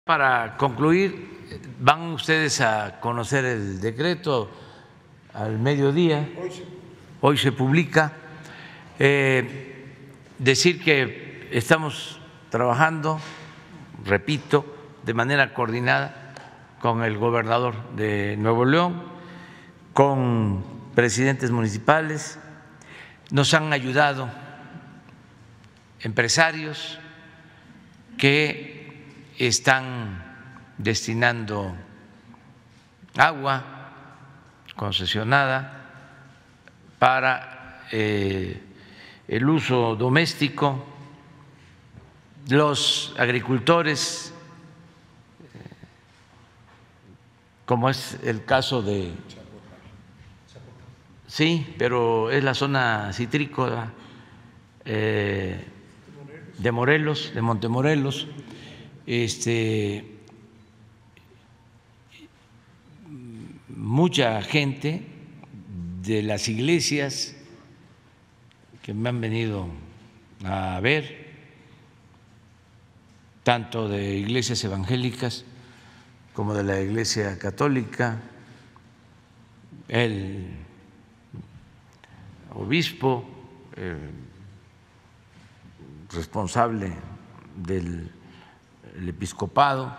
Para concluir, van ustedes a conocer el decreto al mediodía, hoy se publica. Decir que estamos trabajando, repito, de manera coordinada con el gobernador de Nuevo León, con presidentes municipales, nos han ayudado empresarios que están destinando agua concesionada para el uso doméstico, los agricultores, como es el caso de… Sí, pero es la zona citrícola de Morelos, de Montemorelos. Mucha gente de las iglesias que me han venido a ver, tanto de iglesias evangélicas como de la Iglesia Católica, el obispo responsable del episcopado,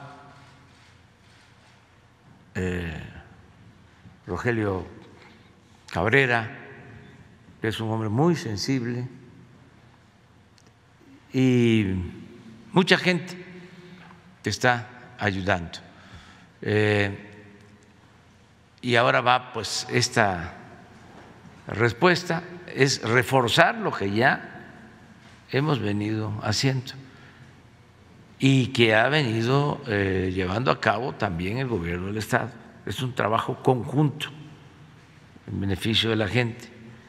Rogelio Cabrera, que es un hombre muy sensible, y mucha gente que está ayudando. Y ahora va pues esta respuesta, es reforzar lo que ya hemos venido haciendo y que ha venido llevando a cabo también el gobierno del Estado. Es un trabajo conjunto en beneficio de la gente.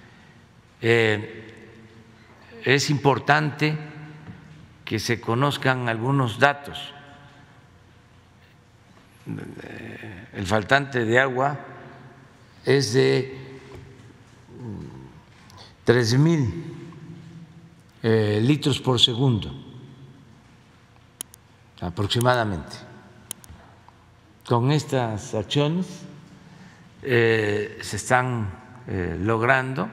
Es importante que se conozcan algunos datos. El faltante de agua es de 3,000 litros por segundo aproximadamente. Con estas acciones se están logrando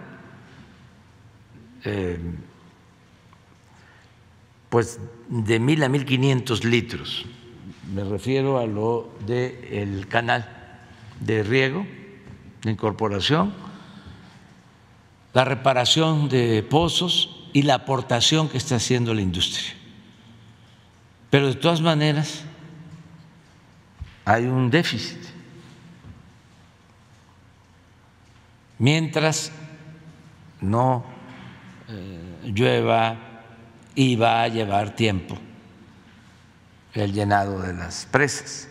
pues de 1,000 a 1,500 litros. Me refiero a lo del canal de riego, de incorporación, la reparación de pozos y la aportación que está haciendo la industria. Pero de todas maneras hay un déficit. Mientras no llueva, y va a llevar tiempo el llenado de las presas.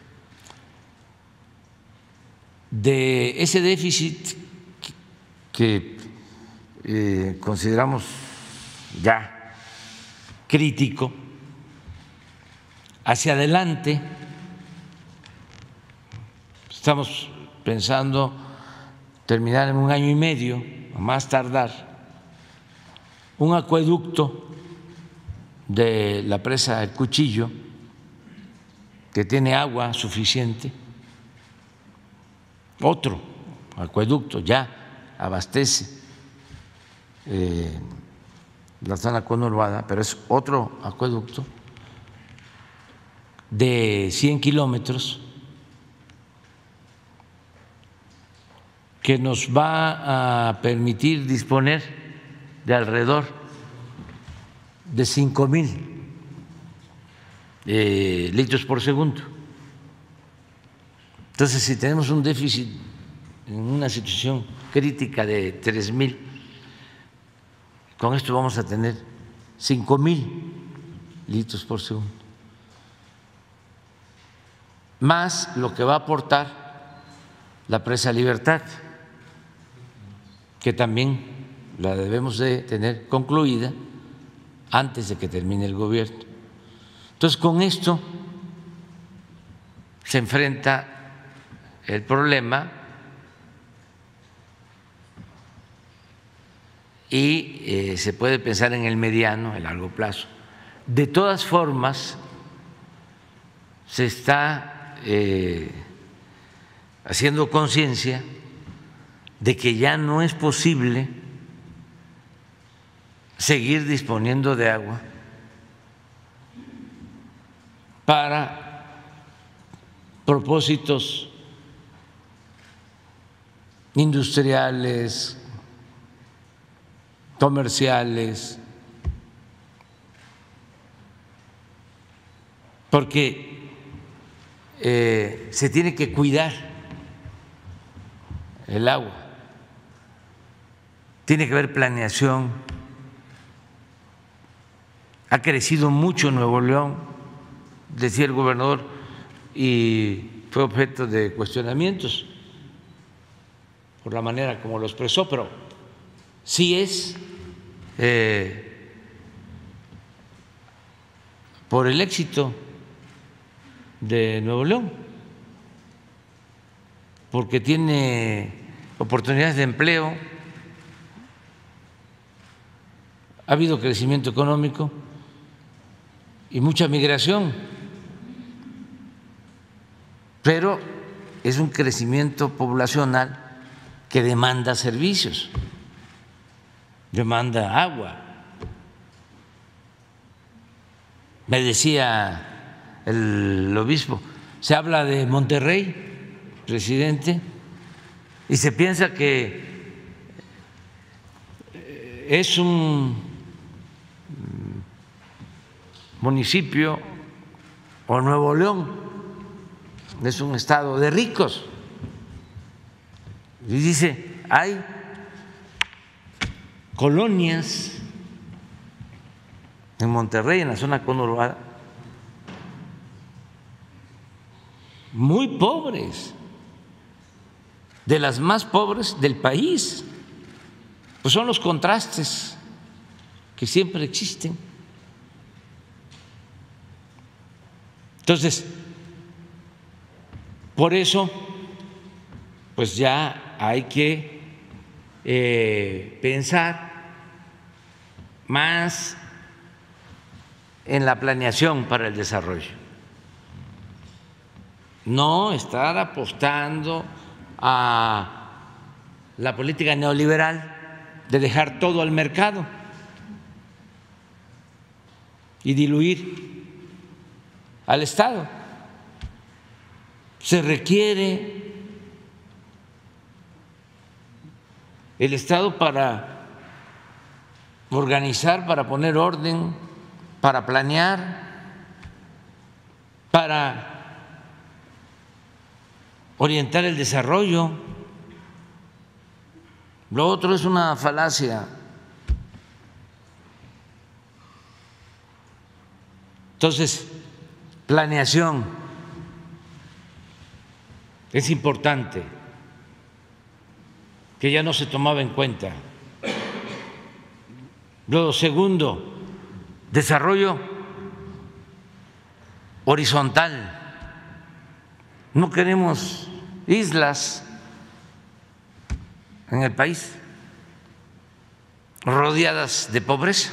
De ese déficit que consideramos ya crítico, hacia adelante estamos pensando terminar en 1 año y medio, a más tardar, un acueducto de la presa El Cuchillo, que tiene agua suficiente, otro acueducto ya abastece la zona conurbada, pero es otro acueducto de 100 kilómetros que nos va a permitir disponer de alrededor de 5,000 litros por segundo. Entonces, si tenemos un déficit en una situación crítica de 3,000, con esto vamos a tener 5,000 litros por segundo, más lo que va a aportar la presa Libertad, que también la debemos de tener concluida antes de que termine el gobierno. Entonces, con esto se enfrenta el problema y se puede pensar en el mediano, el largo plazo. De todas formas, se está haciendo conciencia de que ya no es posible seguir disponiendo de agua para propósitos industriales, comerciales, porque se tiene que cuidar el agua, tiene que haber planeación. Ha crecido mucho Nuevo León, decía el gobernador, y fue objeto de cuestionamientos por la manera como lo expresó, pero sí es por el éxito de Nuevo León, porque tiene oportunidades de empleo, ha habido crecimiento económico y mucha migración, pero es un crecimiento poblacional que demanda servicios, demanda agua. Me decía el obispo, se habla de Monterrey, presidente, y se piensa que es un municipio, o Nuevo León es un estado de ricos. Y dice, hay colonias en Monterrey, en la zona conurbada, muy pobres, de las más pobres del país. Pues son los contrastes que siempre existen. Entonces, por eso, pues ya hay que pensar más en la planeación para el desarrollo, no estar apostando a la política neoliberal de dejar todo al mercado y diluir al Estado. Se requiere el Estado para organizar, para poner orden, para planear, para orientar el desarrollo. Lo otro es una falacia. Entonces, planeación es importante, que ya no se tomaba en cuenta. Lo segundo, desarrollo horizontal. No queremos islas en el país rodeadas de pobreza,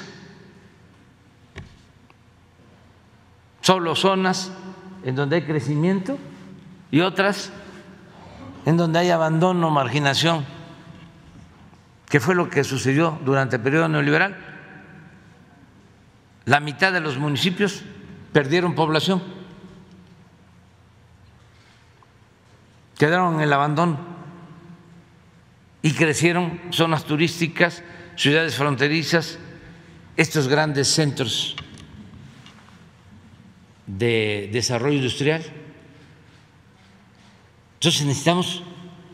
solo zonas en donde hay crecimiento y otras en donde hay abandono, marginación, que fue lo que sucedió durante el periodo neoliberal. La mitad de los municipios perdieron población, quedaron en el abandono y crecieron zonas turísticas, ciudades fronterizas, estos grandes centros de desarrollo industrial. Entonces necesitamos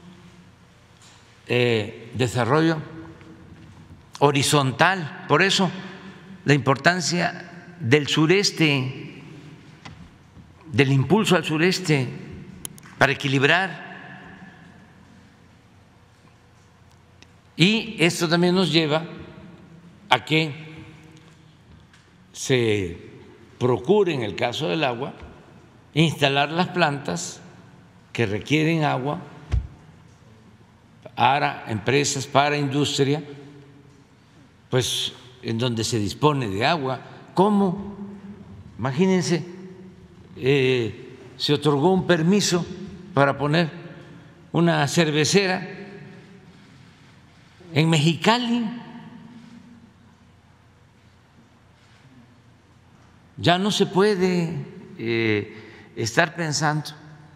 desarrollo horizontal, por eso la importancia del sureste, del impulso al sureste, para equilibrar. Y esto también nos lleva a que se procure, en el caso del agua, instalar las plantas que requieren agua para empresas, para industria, pues en donde se dispone de agua. ¿Cómo? Imagínense se otorgó un permiso para poner una cervecera en Mexicali. Ya no se puede estar pensando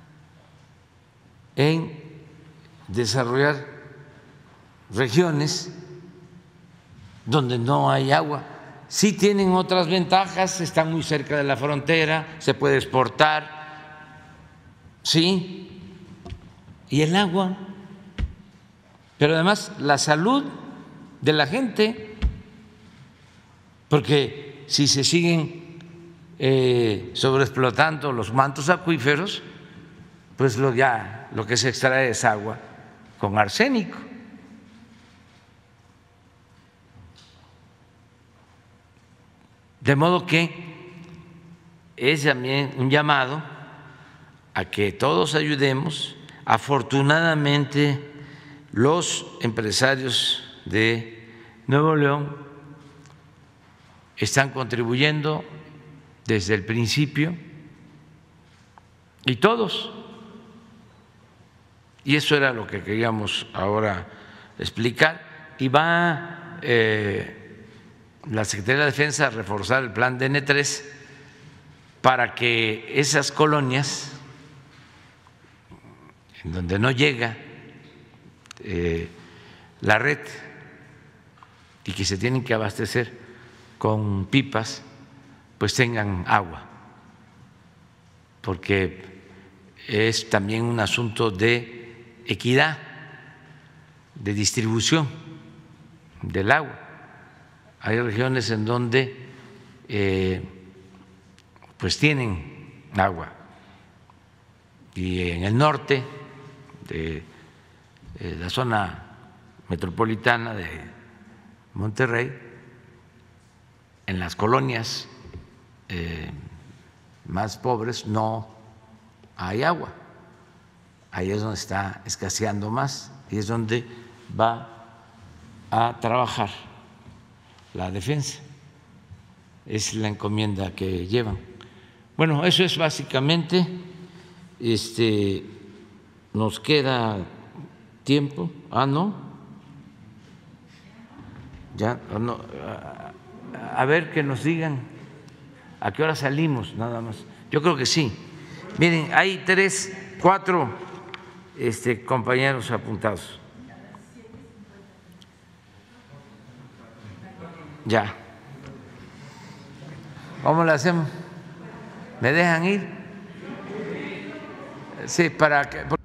en desarrollar regiones donde no hay agua. Sí tienen otras ventajas, están muy cerca de la frontera, se puede exportar, sí, y el agua, pero además la salud de la gente, porque si se siguen sobreexplotando los mantos acuíferos, pues lo que se extrae es agua con arsénico. De modo que es también un llamado a que todos ayudemos. Afortunadamente, los empresarios de Nuevo León están contribuyendo desde el principio, y todos, y eso era lo que queríamos ahora explicar. Y va la Secretaría de Defensa a reforzar el plan DN3 para que esas colonias en donde no llega la red y que se tienen que abastecer con pipas, pues tengan agua, porque es también un asunto de equidad, de distribución del agua. Hay regiones en donde pues tienen agua, y en el norte de la zona metropolitana de Monterrey, en las colonias más pobres no hay agua. Ahí es donde está escaseando más y es donde va a trabajar la defensa. Es la encomienda que llevan. Bueno, eso es básicamente. Nos queda tiempo. No. Ya no. A ver, que nos digan a qué hora salimos, nada más. Yo creo que sí. Miren, hay 4 compañeros apuntados. Ya. ¿Cómo lo hacemos? ¿Me dejan ir? Sí, para que